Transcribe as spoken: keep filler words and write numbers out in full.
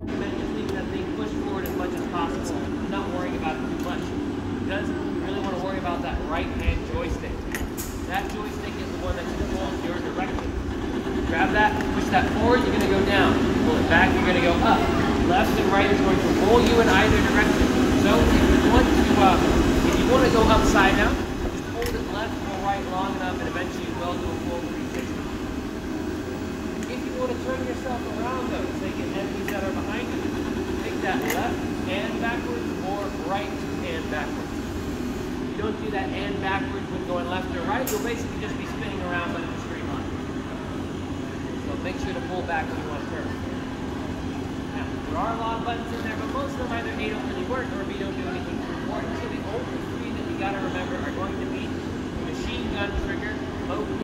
And then just leaving that thing pushed forward as much as possible, not worrying about it too much. Because you really want to worry about that right hand joystick. That joystick is the one that controls your direction. Grab that, push that forward, you're going to go down. Pull it back, you're going to go up. Left and right is going to roll you in either direction. So if you want to, uh, if you want to go upside down, just hold it left or right long enough, and eventually you will do a full three sixty. If you want to turn yourself around though, say get enemies that are behind you, take that left and backwards or right and backwards. If you don't do that and backwards when going left or right, you'll basically just be spinning around but in a straight line. So make sure to pull back when you want to turn. Now, there are a lot of buttons in there, but most of them either A don't really work or B don't do anything too important. So the only three that you got to remember are going to be the machine gun trigger, mode